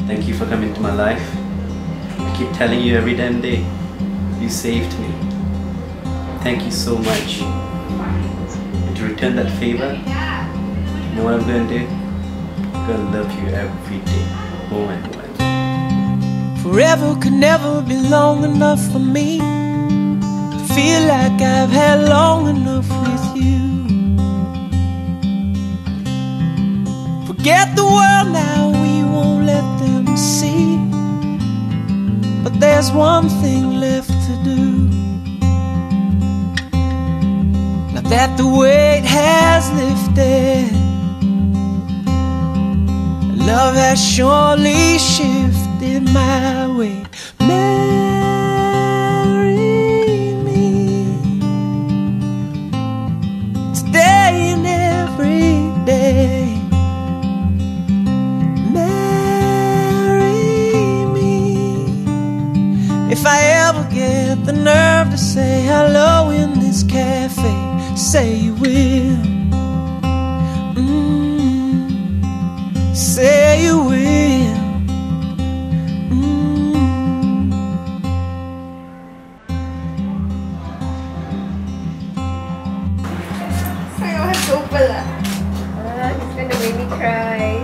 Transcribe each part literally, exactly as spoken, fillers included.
Thank you for coming to my life. I keep telling you every damn day, you saved me. Thank you so much. And to return that favor, you know what I'm going to do? I'm going to love you every day, more and more. Forever could never be long enough for me to feel like I've had long enough with you. Forget the world now, we won't let them see. But there's one thing left to do. Now that the weight has lifted, love has surely shifted my way. Marry me today and every day. If I ever get the nerve to say hello in this cafe, say you will. Mm, say you will. Mm. Saya was so pala. Ah, he's gonna make me cry.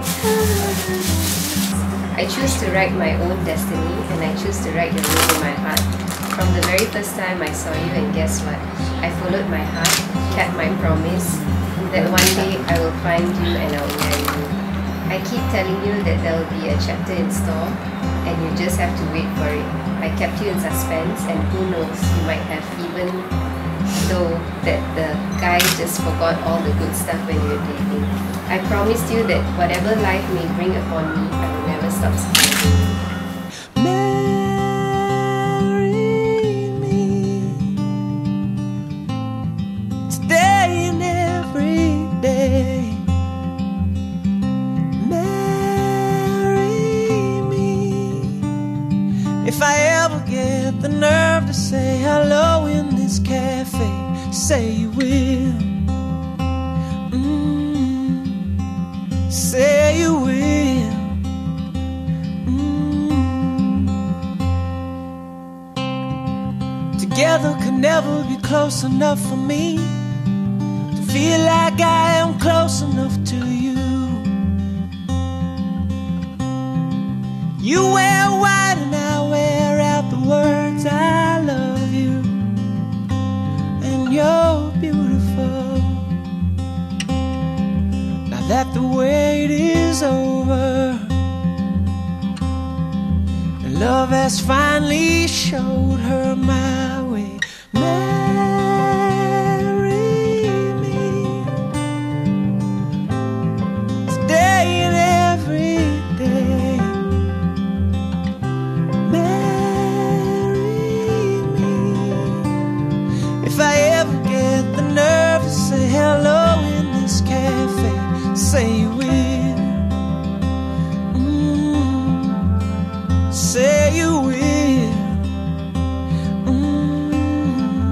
I choose to write my own destiny, and I choose to write your name in my heart. From the very first time I saw you, and guess what? I followed my heart, kept my promise, that one day I will find you and I will marry you. I keep telling you that there will be a chapter in store, and you just have to wait for it. I kept you in suspense, and who knows, you might have even though that the guy just forgot all the good stuff when you were dating. I promised you that whatever life may bring upon me, I will never stop smiling. Marry me today and every day. Marry me. If I ever get the nerve to say hello in this cafe, say you will. Say you will. Mm. Together could never be close enough for me to feel like I am close enough to you. You wear white and I wear out the words I love you, and you're beautiful. That the wait is over, and love has finally showed her my way. Marry me today and every day. Marry me. If I ever get the nerve to say hello in this cafe, say you will. Mm, say you will. Mm.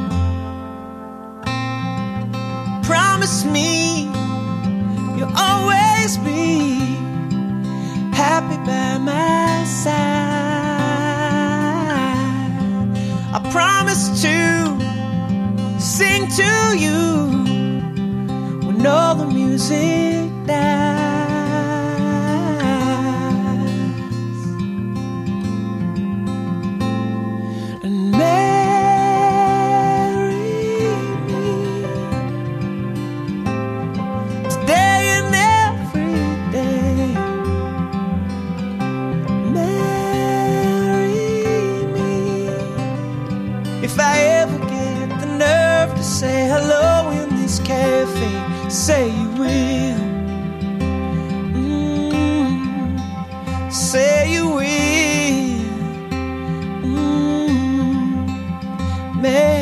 Promise me you'll always be happy by my side. I promise to sing to you when all the music dies. And marry me today and every day. Marry me. If I ever get the nerve to say hello in this cafe, say you will. Mm, say you will. Mm,